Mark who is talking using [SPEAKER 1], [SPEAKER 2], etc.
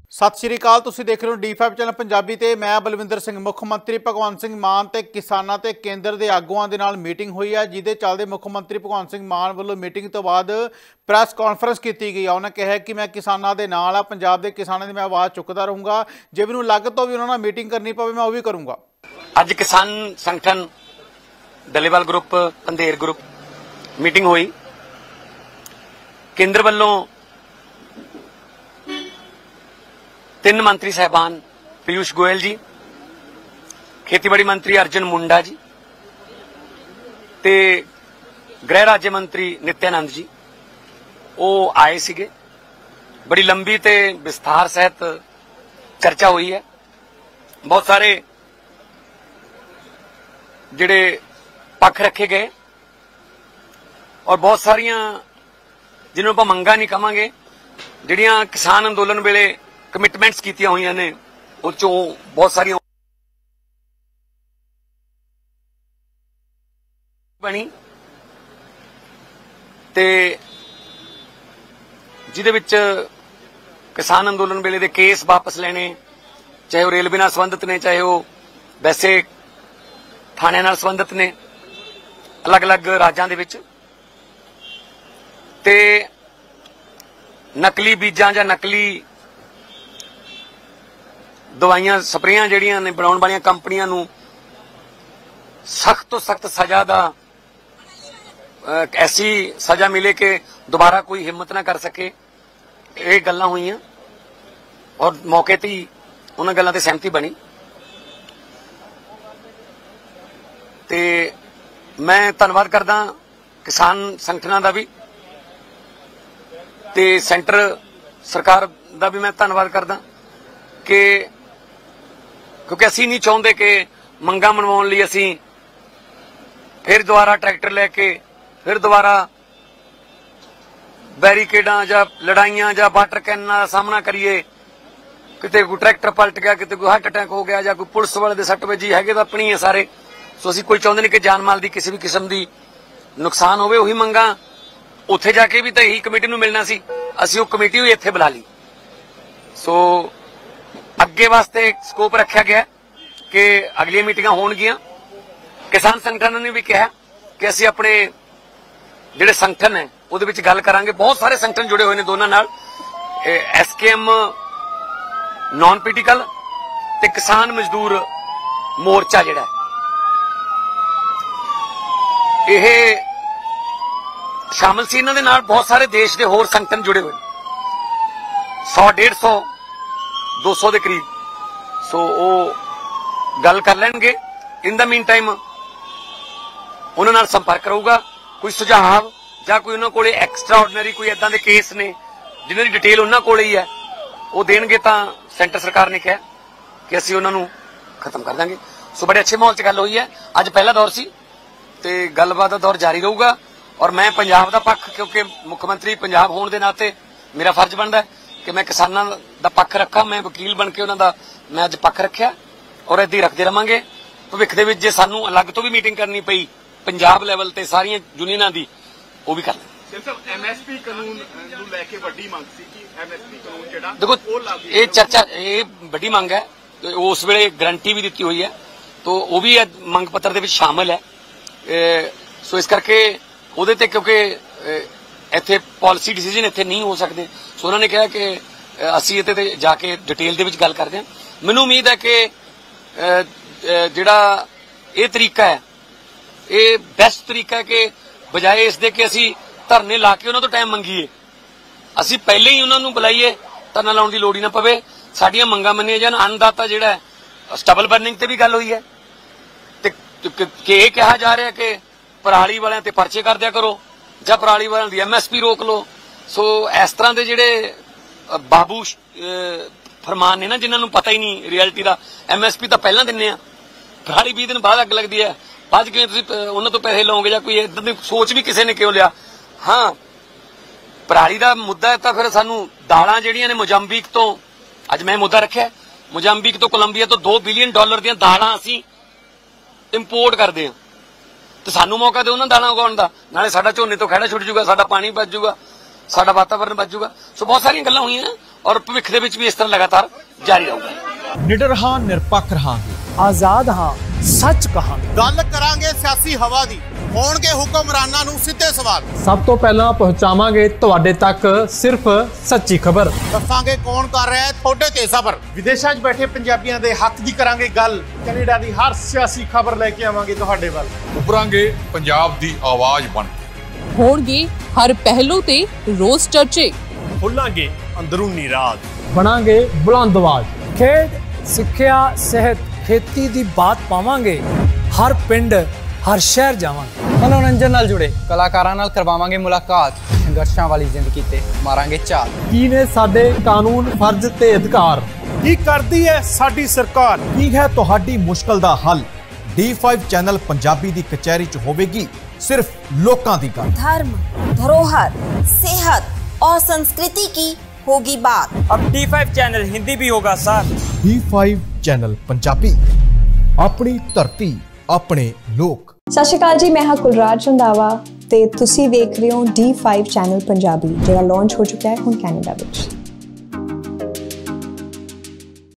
[SPEAKER 1] सत श्री अकाल। तुसीं देख रहे हो D5 चैनल पंजाबी ते मैं बलविंदर सिंह। मुख मंत्री भगवंत सिंह मान ते किसानां ते केंद्र के आगूआं दे नाल मीटिंग हुई है, जिहदे चलदे मुख मंत्री भगवंत सिंह मान वालों मीटिंग तो बाद प्रैस कॉन्फ्रेंस की गई। उन्होंने कहा कि मैं किसानां दे नाल आ, पंजाब दे किसानां दी मैं आवाज़ चुकदा रहूँगा, जे मैनूं लग तो भी उन्हां नाल मीटिंग करनी पवे मैं वो भी करूँगा।
[SPEAKER 2] अज किसान संगठन Dallewal group Pandher group meeting हुई। केंद्र वालों 3 मंत्री साहबान पीयूष गोयल जी, खेतीबाड़ी मंत्री अर्जुन मुंडा जी ते गृह राज्य मंत्री नित्यानंद जी वो आए सीगे। बड़ी लंबी ते विस्तार सहित चर्चा हुई है। बहुत सारे जिहड़े पक्ष रखे गए और बहुत सारिया जिन्होंने आप मंगा नहीं कहांगे, जिहड़ियां किसान अंदोलन वेले कमिटमेंट्स कीतियां हुई ने उस चों बहुत सारी बनी ते जिहदे विच किसान अंदोलन वेले दे केस वापस लेने, चाहे वो रेलवे नाल संबंधित ने, चाहे वो वैसे थाणियां नाल संबंधित ने अलग अलग राज्यां दे विच, ते नकली बीजां जां नकली दवाइयां स्प्रेयां जिहड़ियां ने बनाउण वालियां कंपनियां नूं सख्त तो सख्त सजा दा ऐसी सजा मिले कि दोबारा कोई हिम्मत ना कर सके। ये गल्लां होईयां और मौके ते ही उन्हां गल्लां ते सहमति बनी। ते मैं धन्नवाद करदा किसान संगठनां दा भी ते सेंटर सरकार दा भी मैं धन्नवाद करदा कि क्योंकि असी नहीं चाहते कि मंगा मनवाउण लई असी फिर दोबारा ट्रैक्टर लैके फिर दोबारा बैरीकेडां जां लड़ाइयां जां वाटर कैनां दा सामना करिए। किते कोई ट्रैक्टर पलट गया, किते कोई हार्ट अटैक हो गया, जां कोई पुलिस वाले दे सट वजी हैगे तां अपनी है सारे। सो असी कोई चाहते नहीं कि जान माल की किसी भी किस्म की नुकसान होवे। उही मंगा उत्थे जाके भी तो यही कमेटी नूं मिलना सी, असी वो कमेटी भी इत्थे बुला ली। सो अगे वास्ते स्कोप रखा गया कि अगली मीटिंगां होणगियां। किसान संगठन ने भी कहा कि असी अपने जिहड़े संगठन है उहदे विच गल करांगे। बहुत सारे संगठन जुड़े हुए ने दोनों नाल, SKM नॉन पोलिटिकल ते किसान मजदूर मोर्चा जिहड़ा ये शामिल सी। इन्हां दे नाल बहुत सारे देश के होर संगठन जुड़े हुए 100, 150, 200 के करीब। सो वो गल कर लेंगे। इन द मीन टाइम उन्हां नाल संपर्क रहूगा। कोई सुझाव जां कोई उन्हां कोले एक्सट्रा ऑर्डनरी कोई इदां दे केस ने जिन्हां दी डिटेल उन्हां कोले ही है वो देणगे तां सेंटर सरकार ने कहा कि असीं उन्हां नूं खत्म कर देंगे। सो बड़े अच्छे माहौल च गल हुई है। अज पहला दौर सी ते गलबात दा दौर जारी रहूगा और मैं पंजाब दा पक्ष, क्योंकि मुख्यमंत्री पंजाब होने के नाते मेरा फर्ज बनता है कि मैं किसानां दा पक्ष रखा। मैं वकील बन के उन्हां दा मैं अज पक्ष रखिया और इदां ही रखते रहांगे। भविख दे विच जे सानूं अलग तो भी मीटिंग करनी पई पंजाब लैवल ते सारियां यूनियनां दी वो भी कर लेंगे।
[SPEAKER 3] MSP कानून नूं लैके वड्डी मंग सी कि MSP कानून जिहड़ा
[SPEAKER 2] देखो ये चर्चा ये वड्डी मंग है, उस वेले गारंटी भी दी हुई है तो वो भी मंग पत्र दे विच शामिल है। सो इस करके ਉਹਦੇ ਤੇ क्योंकि ਇੱਥੇ पॉलिसी डिसीजन ਇੱਥੇ नहीं हो सकते। सो उन्होंने कहा कि ਅਸੀਂ ਇਹਦੇ ਤੇ ਜਾ ਕੇ डिटेल ਦੇ ਵਿੱਚ ਗੱਲ ਕਰਦੇ ਹਾਂ। ਮੈਨੂੰ ਉਮੀਦ है कि ਜਿਹੜਾ ਇਹ ਤਰੀਕਾ है ਇਹ बेस्ट तरीका है कि बजाए इसके कि ਅਸੀਂ ਧਰਨੇ ਲਾ ਕੇ ਉਹਨਾਂ ਤੋਂ टाइम ਮੰਗੀਏ, ਅਸੀਂ ਪਹਿਲੇ ਹੀ ਉਹਨਾਂ ਨੂੰ ਬੁਲਾਈਏ, ਧਰਨਾ ਲਾਉਣ ਦੀ ਲੋੜ ਹੀ ਨਾ ਪਵੇ, ਸਾਡੀਆਂ ਮੰਗਾਂ ਮੰਨੀਆਂ ਜਾਣ। ਅੰਨਦਾਤਾ ਜਿਹੜਾ ਸਟਬਲ ਬਰਨਿੰਗ ਤੇ ਵੀ ਗੱਲ ਹੋਈ है ਤੇ ਕਿ ਇਹ ਕਿਹਾ ਜਾ ਰਿਹਾ ਕਿ पराली वाले ते परचे कर दिया करो जां पराली वाले दी MSP रोक लो। सो इस तरह के जिहड़े बाबू फरमान ने ना जिन्हां नूं पता ही नहीं रियलिटी दा, MSP तो पहला दिन्ने आ, पराली 20 दिन बाद अग लगदी है, बाद किवें तुसीं उन्हां तों पैसे लओगे जां कोई इदां दी सोच भी किसी ने क्यों लिया। हाँ पराली दा मुद्दा है तां फिर सानूं दालां जिहड़ियां ने मोजाम्बिक तो, अज मैं मुद्दा रखिआ मोजाम्बिक तो कोलंबीया तो $2 बिलियन ਦੀਆਂ दालां असीं इंपोर्ट करदे हां ਤੇ ਸਾਨੂੰ मौका दे उन्हां दालां उगाउण दा, नाले साडा झोने तो खैड़ा छुट जूगा, साडा पानी बच जूगा। ਸਾਡਾ ਵਾਤਾਵਰਨ ਬਚੂਗਾ। ਸੋ ਬਹੁਤ ਸਾਰੀਆਂ ਗੱਲਾਂ ਹੋਈਆਂ ਔਰ ਭਵਿੱਖ ਦੇ ਵਿੱਚ ਵੀ ਇਸ ਤਰ੍ਹਾਂ ਲਗਾਤਾਰ ਜਾਰੀ ਰਹੂਗਾ।
[SPEAKER 4] ਨਿਡਰ ਹਾਂ, ਨਿਰਪੱਖ ਰਹਾਂਗੇ,
[SPEAKER 5] ਆਜ਼ਾਦ ਹਾਂ, ਸੱਚ ਕਹਾਂਗੇ।
[SPEAKER 1] ਗੱਲ ਕਰਾਂਗੇ ਸਿਆਸੀ ਹਵਾ ਦੀ, ਹੋਣਗੇ ਹੁਕਮਰਾਨਾਂ ਨੂੰ ਸਿੱਧੇ ਸਵਾਲ।
[SPEAKER 4] ਸਭ ਤੋਂ ਪਹਿਲਾਂ ਪਹੁੰਚਾਵਾਂਗੇ ਤੁਹਾਡੇ ਤੱਕ ਸਿਰਫ ਸੱਚੀ ਖਬਰ।
[SPEAKER 1] ਦੱਸਾਂਗੇ ਕੌਣ ਕਰ ਰਿਹਾ ਹੈ ਤੁਹਾਡੇ ਤੇ ਸਬਰ।
[SPEAKER 3] ਵਿਦੇਸ਼ਾਂ 'ਚ ਬੈਠੇ ਪੰਜਾਬੀਆਂ ਦੇ ਹੱਕ ਦੀ ਕਰਾਂਗੇ ਗੱਲ। ਕੈਨੇਡਾ ਦੀ ਹਰ ਸਿਆਸੀ ਖਬਰ ਲੈ ਕੇ ਆਵਾਂਗੇ ਤੁਹਾਡੇ ਵੱਲ।
[SPEAKER 6] ਉਭਰਾਂਗੇ ਪੰਜਾਬ ਦੀ ਆਵਾਜ਼ ਬਣ ਕੇ।
[SPEAKER 7] ਹੋਣਗੇ ਹਰ ਪਹਿਲੂ ਤੇ ਰੋਜ਼ ਚਰਚੇ।
[SPEAKER 3] ਖੋਲਾਂਗੇ ਅੰਦਰੂਨੀ ਰਾਜ।
[SPEAKER 4] ਬਣਾਂਗੇ ਬੁਲੰਦ ਆਵਾਜ਼।
[SPEAKER 5] ਖੇਡ, ਸਿੱਖਿਆ, ਸਿਹਤ, ਖੇਤੀ ਦੀ ਬਾਤ ਪਾਵਾਂਗੇ। ਹਰ ਪਿੰਡ, ਹਰ ਸ਼ਹਿਰ ਜਾਵਾਂਗੇ।
[SPEAKER 8] ਮਨੋਰੰਜਨ ਨਾਲ ਜੁੜੇ ਕਲਾਕਾਰਾਂ ਨਾਲ ਕਰਵਾਵਾਂਗੇ ਮੁਲਾਕਾਤ। ਸੰਘਰਸ਼ਾਂ ਵਾਲੀ ਜ਼ਿੰਦਗੀ ਤੇ ਮਾਰਾਂਗੇ ਝਾਤ।
[SPEAKER 4] ਕੀ ਨੇ ਸਾਡੇ ਕਾਨੂੰਨ, ਫਰਜ਼ ਤੇ ਅਧਿਕਾਰ?
[SPEAKER 3] ਕੀ ਕਰਦੀ ਹੈ ਸਾਡੀ ਸਰਕਾਰ?
[SPEAKER 4] ਕੀ ਹੈ ਤੁਹਾਡੀ ਮੁਸ਼ਕਲ ਦਾ ਹੱਲ? D5 ਚੈਨਲ ਪੰਜਾਬੀ ਦੀ ਕਚਹਿਰੀ 'ਚ ਹੋਵੇਗੀ सिर्फ लोकां दी गल।
[SPEAKER 9] धर्म, धरोहर, सेहत और संस्कृति की होगी बात।
[SPEAKER 5] अब D5 चैनल हिंदी भी होगा सर।
[SPEAKER 4] D5 चैनल पंजाबी, अपनी धरती, अपने लोक।
[SPEAKER 10] सत श्री अकाल जी, मैं हाँ कुलराज रंधावा ते तुसी देख रहे हो D5 चैनल पंजाबी, जिहड़ा लॉन्च हो चुका है हुण कैनेडा विच।